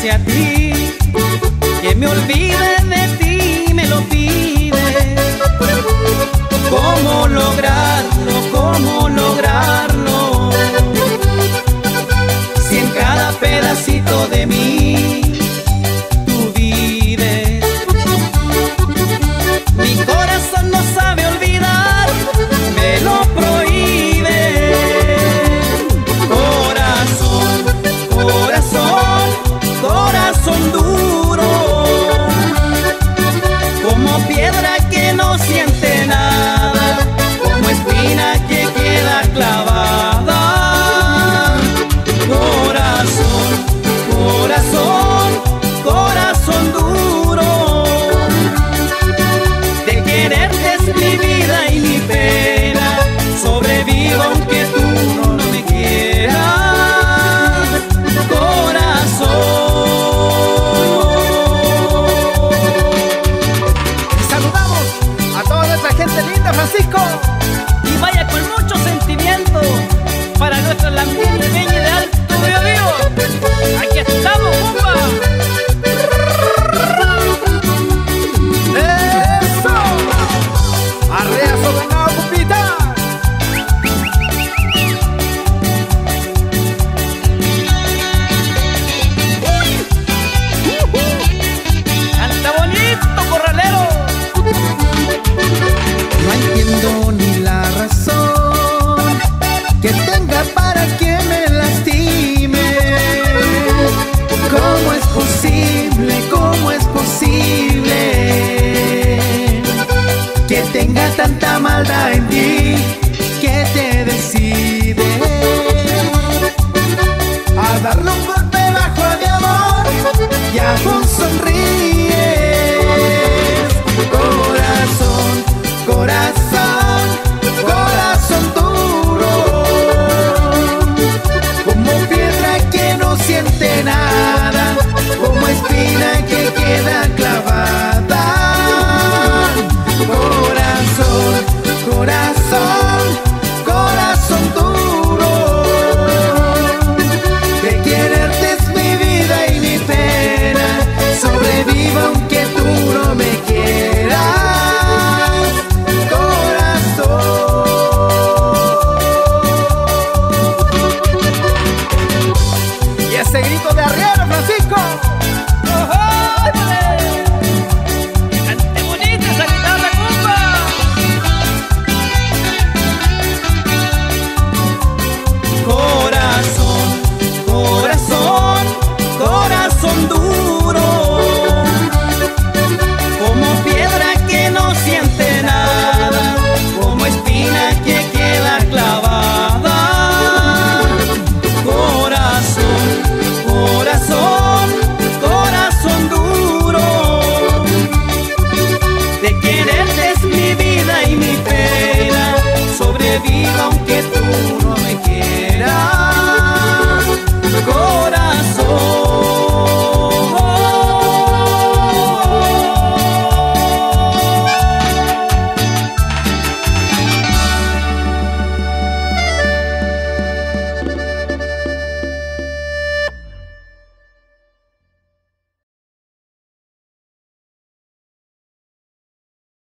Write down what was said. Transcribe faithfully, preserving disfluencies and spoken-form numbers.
hacia ti, que me olvide de ti, me lo pide. ¿Cómo lograrlo? ¿Cómo lograrlo? Si en cada pedacito de mí tú vives. Mi corazón no sabe olvidar, me lo prohíbe. Corazón, corazón, corazón duro, como piedra que no siente nada, como espina que queda clavada. Corazón, corazón, corazón duro, de quererte es mi vida y mi pena. Sobrevivo aunque tú no me quieras, corazón. Y saludamos a toda nuestra gente linda, Francisco. Y vaya con mucho sentimiento para nuestra Lambín de Peña de Alto Biobío. Aquí estamos, compa. ¡Eso! ¡Arrea sobre una cupita! Canta bonito, corralero. No entiendo ni la razón que tenga para que me lastime. ¿Cómo es posible, cómo es posible que tenga tanta maldad en ti, que te decide a darle un golpe bajo a mi amor y aún sonríes? Corazón, corazón, corazón duro, como piedra que no siente nada, como espina que queda clavada. Corazón, corazón, corazón duro, de quererte es mi vida y mi pena. Sobrevivo aunque tú no me quieras, corazón. Y ese grito de arriero, Francisco. Cante bonito esa guitarra, compa. Corazón, corazón, corazón duro, como piedra que no siente nada, como espina que queda clavada. Corazón, corazón, corazón duro, de quererte es mi vida y mi pena. Sobrevivo aunque